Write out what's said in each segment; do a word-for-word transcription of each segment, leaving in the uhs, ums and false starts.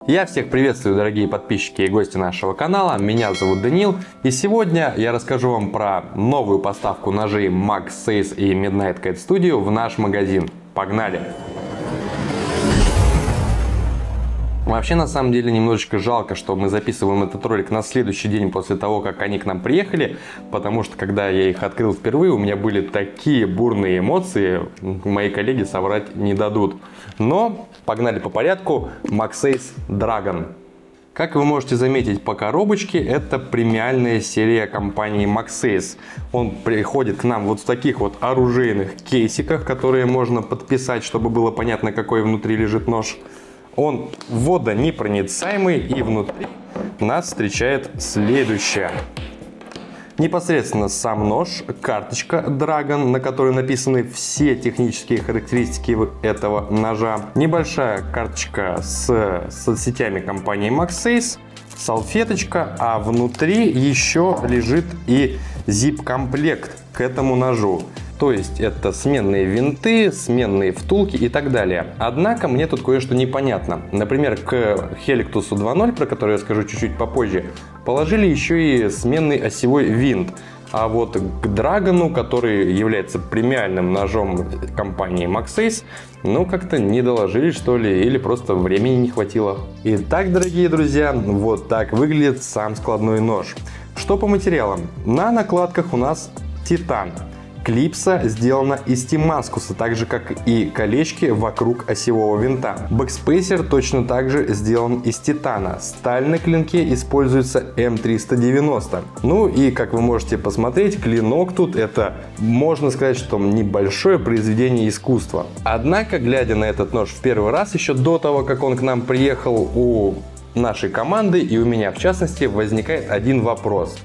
Я всех приветствую, дорогие подписчики и гости нашего канала. Меня зовут Даниил, и сегодня я расскажу вам про новую поставку ножей Magsafe и Midnight Cat Studio в наш магазин. Погнали! Вообще, на самом деле, немножечко жалко, что мы записываем этот ролик на следующий день после того, как они к нам приехали, потому что, когда я их открыл впервые, у меня были такие бурные эмоции, мои коллеги соврать не дадут. Но погнали по порядку. Magsafe Dragon. Как вы можете заметить по коробочке, это премиальная серия компании Magsafe. Он приходит к нам вот в таких вот оружейных кейсиках, которые можно подписать, чтобы было понятно, какой внутри лежит нож. Он водонепроницаемый, и внутри нас встречает следующее. Непосредственно сам нож, карточка Dragon, на которой написаны все технические характеристики этого ножа. Небольшая карточка с соцсетями компании Magsafe, салфеточка, а внутри еще лежит и зип-комплект к этому ножу. То есть это сменные винты, сменные втулки и так далее. Однако мне тут кое-что непонятно. Например, к Helictus два ноль, про который я скажу чуть-чуть попозже, положили еще и сменный осевой винт. А вот к Драгону, который является премиальным ножом компании Magsafe, ну как-то не доложили, что ли, или просто времени не хватило. Итак, дорогие друзья, вот так выглядит сам складной нож. Что по материалам? На накладках у нас титан. Клипса сделана из тимаскуса, так же как и колечки вокруг осевого винта. Бэкспейсер точно так же сделан из титана. Сталь на клинке используется эм триста девяносто. Ну и как вы можете посмотреть, клинок тут это, можно сказать, что небольшое произведение искусства. Однако, глядя на этот нож в первый раз, еще до того, как он к нам приехал, у нашей команды и у меня в частности, возникает один вопрос.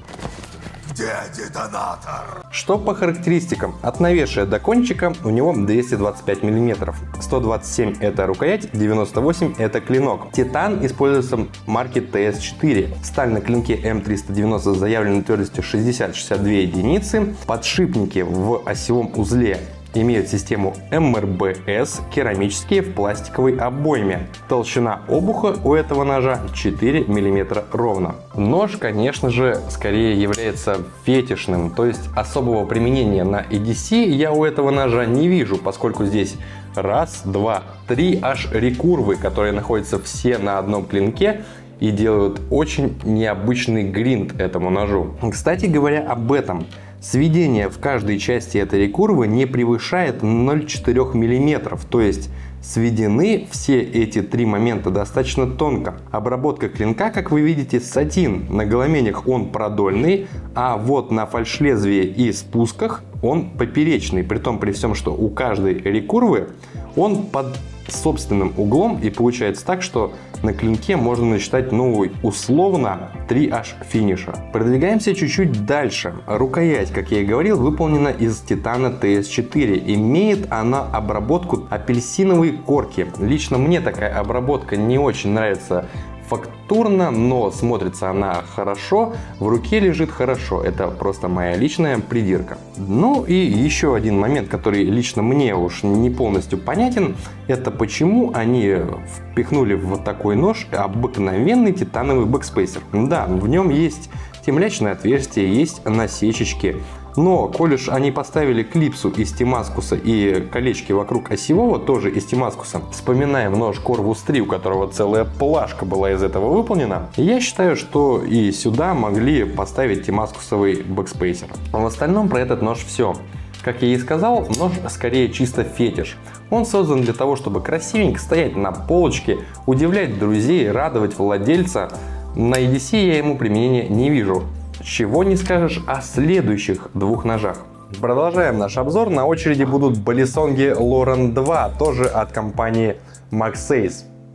Где детонатор? Что по характеристикам? От навешия до кончика у него двести двадцать пять миллиметров. сто двадцать семь это рукоять, девяносто восемь это клинок. Титан используется марки тэ эс четыре. Сталь на клинке эм триста девяносто с заявленной твердостью шестьдесят — шестьдесят две единицы. Подшипники в осевом узле имеют систему эм эр бэ эс, керамические в пластиковой обойме. Толщина обуха у этого ножа четыре миллиметра ровно. Нож, конечно же, скорее является фетишным, то есть особого применения на и ди си я у этого ножа не вижу, поскольку здесь раз, два, три аж рекурвы, которые находятся все на одном клинке и делают очень необычный гринд этому ножу. Кстати говоря об этом, сведение в каждой части этой рекурвы не превышает ноль целых четыре десятых миллиметра, то есть сведены все эти три момента достаточно тонко. Обработка клинка, как вы видите, сатин. На голоменях он продольный, а вот на фальшлезвии и спусках он поперечный. Притом при всем, что у каждой рекурвы он под собственным углом, и получается так, что на клинке можно насчитать, ну, условно три аж финиша. Продвигаемся чуть-чуть дальше. Рукоять, как я и говорил, выполнена из титана тэ эс четыре. Имеет она обработку апельсиновой корки. Лично мне такая обработка не очень нравится фактурно, но смотрится она хорошо, в руке лежит хорошо. Это просто моя личная придирка. Ну и еще один момент, который лично мне уж не полностью понятен, это почему они впихнули в вот такой нож обыкновенный титановый бэкспейсер. Да, в нем есть темлячное отверстие, есть насечечки. Но, коль уж они поставили клипсу из тимаскуса и колечки вокруг осевого тоже из тимаскуса, вспоминаем нож Corvus три, у которого целая плашка была из этого выполнена, я считаю, что и сюда могли поставить тимаскусовый бэкспейсер. В остальном про этот нож все. Как я и сказал, нож скорее чисто фетиш. Он создан для того, чтобы красивенько стоять на полочке, удивлять друзей, радовать владельца. На и ди си я ему применения не вижу. Чего не скажешь о следующих двух ножах. Продолжаем наш обзор. На очереди будут балисонги Лорен два, тоже от компании Magsafe.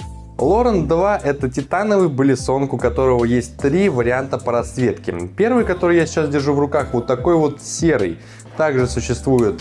Лорен два это титановый балисонг, у которого есть три варианта по расцветке. Первый, который я сейчас держу в руках, вот такой вот серый. Также существует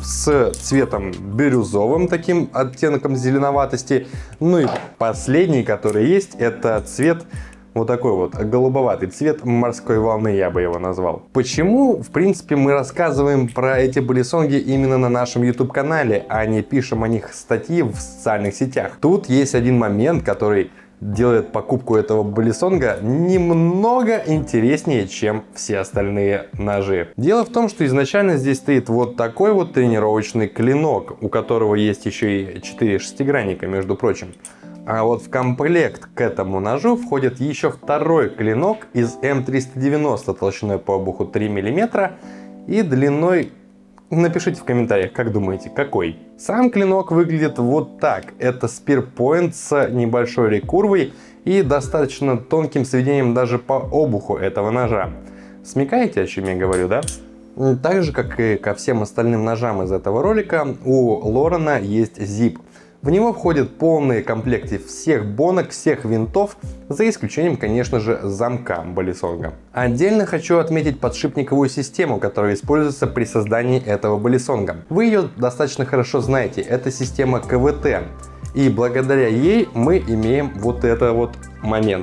с цветом бирюзовым, таким оттенком зеленоватости. Ну и последний, который есть, это цвет вот такой вот голубоватый цвет морской волны, я бы его назвал. Почему, в принципе, мы рассказываем про эти балисонги именно на нашем YouTube канале, а не пишем о них статьи в социальных сетях? Тут есть один момент, который делает покупку этого балисонга немного интереснее, чем все остальные ножи. Дело в том, что изначально здесь стоит вот такой вот тренировочный клинок, у которого есть еще и четыре шестигранника, между прочим. А вот в комплект к этому ножу входит еще второй клинок из эм триста девяносто толщиной по обуху три миллиметра и длиной, напишите в комментариях, как думаете, какой. Сам клинок выглядит вот так. Это спирпоинт с небольшой рекурвой и достаточно тонким сведением даже по обуху этого ножа. Смекаете, о чем я говорю, да? Так же, как и ко всем остальным ножам из этого ролика, у Лорена есть зип. В него входят полные комплекты всех бонок, всех винтов, за исключением, конечно же, замка балисонга. Отдельно хочу отметить подшипниковую систему, которая используется при создании этого балисонга. Вы ее достаточно хорошо знаете, это система ка вэ тэ. И благодаря ей мы имеем вот этот вот момент.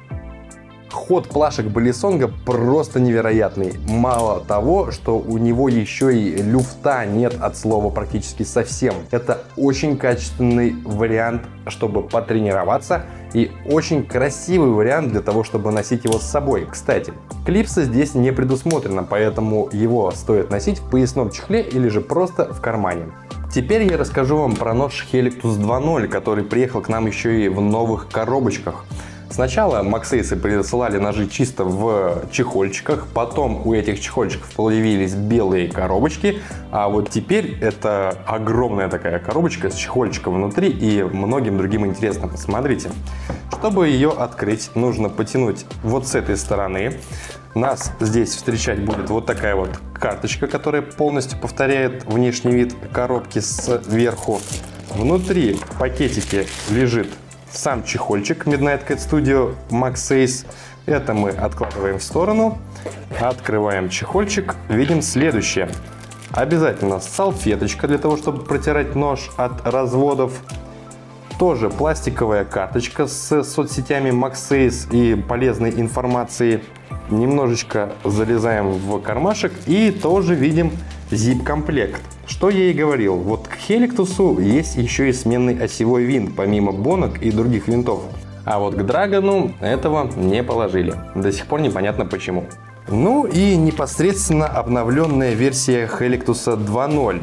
Ход плашек балисонга просто невероятный. Мало того, что у него еще и люфта нет от слова практически совсем. Это очень качественный вариант, чтобы потренироваться, и очень красивый вариант для того, чтобы носить его с собой. Кстати, клипса здесь не предусмотрено, поэтому его стоит носить в поясном чехле или же просто в кармане. Теперь я расскажу вам про нож Хеликтус два ноль, который приехал к нам еще и в новых коробочках. Сначала максейсы присылали ножи чисто в чехольчиках, потом у этих чехольчиков появились белые коробочки, а вот теперь это огромная такая коробочка с чехольчиком внутри и многим другим интересным. Смотрите, чтобы ее открыть, нужно потянуть вот с этой стороны. Нас здесь встречать будет вот такая вот карточка, которая полностью повторяет внешний вид коробки сверху. Внутри в пакетике лежит сам чехольчик Midnight Cat Studio MagSafe. Это мы откладываем в сторону, открываем чехольчик, видим следующее. Обязательно салфеточка для того, чтобы протирать нож от разводов. Тоже пластиковая карточка с соцсетями MagSafe и полезной информацией. Немножечко залезаем в кармашек и тоже видим зип-комплект. Что я и говорил, вот к Хеликтусу есть еще и сменный осевой винт, помимо бонок и других винтов. А вот к Драгону этого не положили. До сих пор непонятно почему. Ну и непосредственно обновленная версия Хеликтуса два ноль.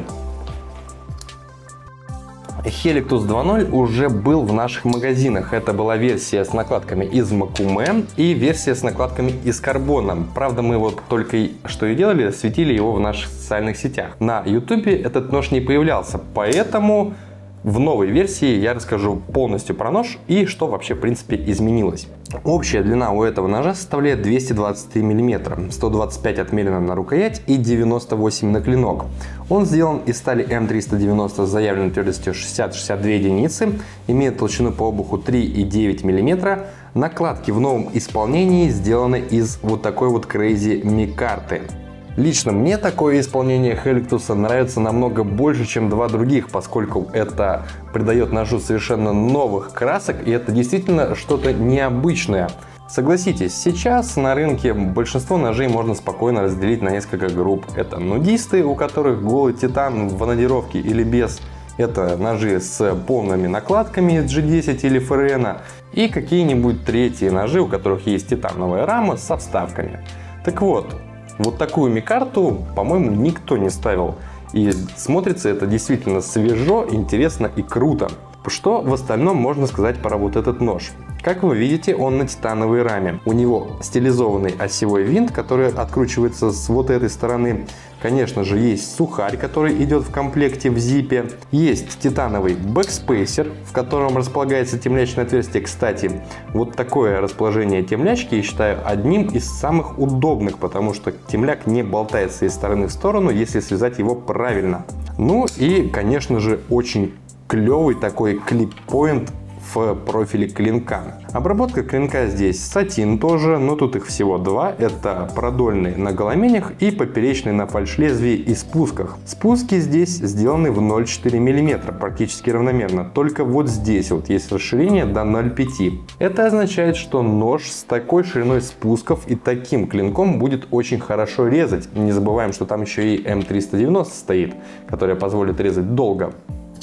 Хеликтус два ноль уже был в наших магазинах. Это была версия с накладками из Макуме и версия с накладками из карбона. Правда, мы вот только что и делали, светили его в наших социальных сетях. На ютубе этот нож не появлялся, поэтому в новой версии я расскажу полностью про нож и что вообще в принципе изменилось. Общая длина у этого ножа составляет двести двадцать три миллиметра, сто двадцать пять отмерено на рукоять и девяносто восемь на клинок. Он сделан из стали эм триста девяносто с заявленной твердостью шестьдесят — шестьдесят две единицы, имеет толщину по обуху три и девять миллиметра. Накладки в новом исполнении сделаны из вот такой вот Crazy микарты. Лично мне такое исполнение Хеликтуса нравится намного больше, чем два других, поскольку это придает ножу совершенно новых красок, и это действительно что-то необычное. Согласитесь, сейчас на рынке большинство ножей можно спокойно разделить на несколько групп. Это нудисты, у которых голый титан в анодировке или без. Это ножи с полными накладками из джи десять или эф эр эн. И какие-нибудь третьи ножи, у которых есть титановая рама со вставками. Так вот, вот такую микарту, по-моему, никто не ставил. И смотрится это действительно свежо, интересно и круто. Что в остальном можно сказать про вот этот нож? Как вы видите, он на титановой раме. У него стилизованный осевой винт, который откручивается с вот этой стороны. Конечно же, есть сухарь, который идет в комплекте в зипе. Есть титановый бэкспейсер, в котором располагается темлячное отверстие. Кстати, вот такое расположение темлячки я считаю одним из самых удобных, потому что темляк не болтается из стороны в сторону, если связать его правильно. Ну и, конечно же, очень клевый такой клип-поинт в профиле клинка. Обработка клинка здесь сатин тоже, но тут их всего два. Это продольный на голоменях и поперечный на фальш-лезвии и спусках. Спуски здесь сделаны в ноль целых четыре десятых миллиметра, практически равномерно. Только вот здесь вот есть расширение до ноль целых пять десятых. Это означает, что нож с такой шириной спусков и таким клинком будет очень хорошо резать. Не забываем, что там еще и эм триста девяносто стоит, которая позволит резать долго.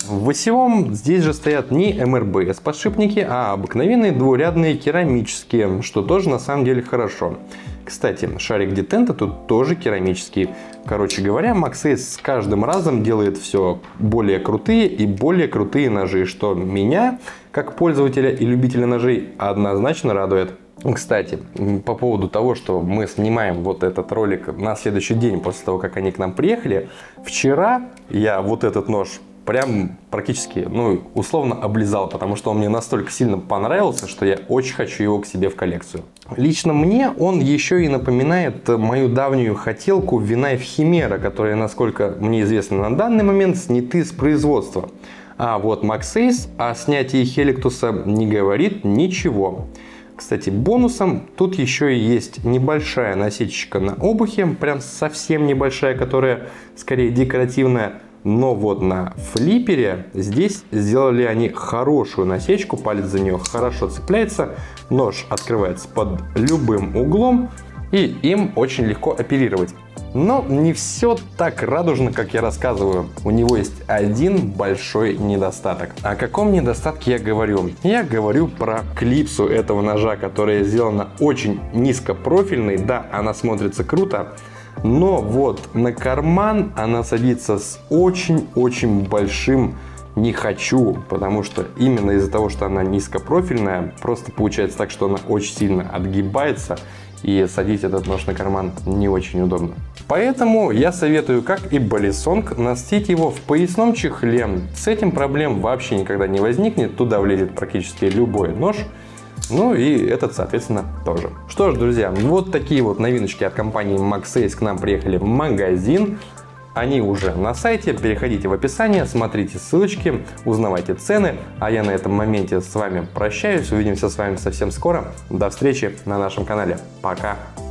В осевом здесь же стоят не эм эр бэ эс подшипники, а обыкновенные двурядные керамические, что тоже на самом деле хорошо. Кстати, шарик детента тут тоже керамический. Короче говоря, Maxace с каждым разом делает все более крутые и более крутые ножи, что меня, как пользователя и любителя ножей, однозначно радует. Кстати, по поводу того, что мы снимаем вот этот ролик на следующий день после того, как они к нам приехали, вчера я вот этот нож прям практически, ну, условно облизал, потому что он мне настолько сильно понравился, что я очень хочу его к себе в коллекцию. Лично мне он еще и напоминает мою давнюю хотелку Vinnaife Chimera, которые, насколько мне известно на данный момент, сняты с производства. А вот Maxace о снятии Hellictus не говорит ничего. Кстати, бонусом тут еще и есть небольшая насечечка на обухе, прям совсем небольшая, которая скорее декоративная. Но вот на флиппере здесь сделали они хорошую насечку, палец за нее хорошо цепляется, нож открывается под любым углом и им очень легко оперировать. Но не все так радужно, как я рассказываю. У него есть один большой недостаток. О каком недостатке я говорю? Я говорю про клипсу этого ножа, которая сделана очень низкопрофильной. Да, она смотрится круто. Но вот на карман она садится с очень-очень большим «не хочу», потому что именно из-за того, что она низкопрофильная, просто получается так, что она очень сильно отгибается, и садить этот нож на карман не очень удобно. Поэтому я советую, как и Balisong, носить его в поясном чехле. С этим проблем вообще никогда не возникнет, туда влезет практически любой нож. Ну и этот, соответственно, тоже. Что ж, друзья, вот такие вот новиночки от компании Maxace к нам приехали в магазин. Они уже на сайте. Переходите в описание, смотрите ссылочки, узнавайте цены. А я на этом моменте с вами прощаюсь. Увидимся с вами совсем скоро. До встречи на нашем канале. Пока!